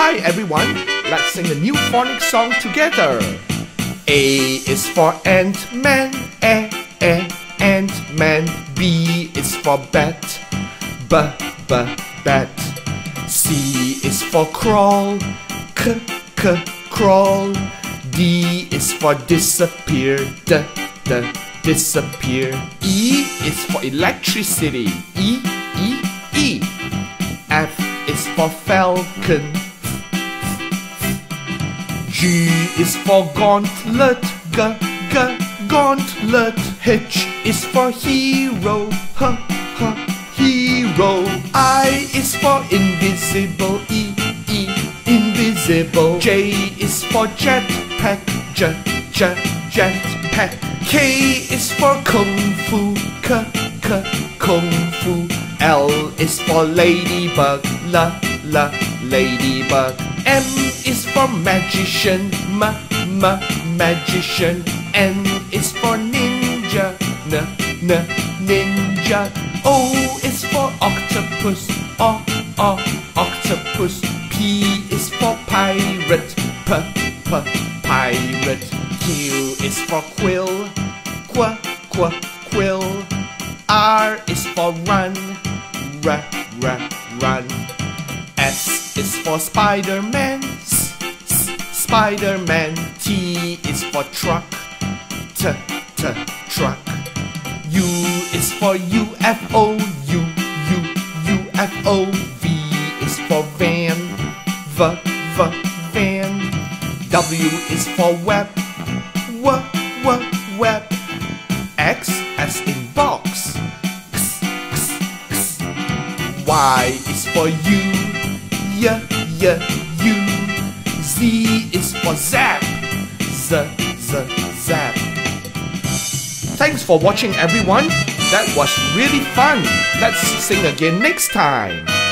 Hi everyone, let's sing a new phonics song together. A is for Ant-Man, Ant-Man. B is for bat, bat. C is for crawl, crawl. D is for disappear, disappear. E is for electricity, E. F is for falcon, G is for gauntlet, gauntlet. H is for hero, hero. I is for invisible, invisible. J is for jetpack, jetpack. K is for kung fu, kung fu. L is for ladybug, ladybug. M is for magician, magician. N is for ninja, ninja. O is for octopus, octopus. P is for pirate, pirate. Q is for quill, quill. R is for run, run. S is for Spider-Man, Spider-Man. T is for truck, truck. U is for UFO, UFO. V is for van, van. W is for web, web. X as in box, Y is for you, you. Z is for zap, zap. Thanks for watching everyone. That was really fun. Let's sing again next time.